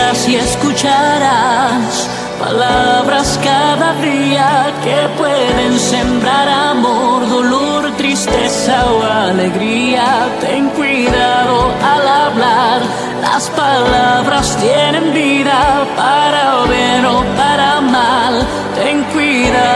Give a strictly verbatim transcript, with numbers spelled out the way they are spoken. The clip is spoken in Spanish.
oirás y escucharás palabras cada día que pueden sembrar amor, dolor, tristeza o alegría. Ten cuidado al hablar, las palabras tienen vida, para bien o para mal. Ten cuidado.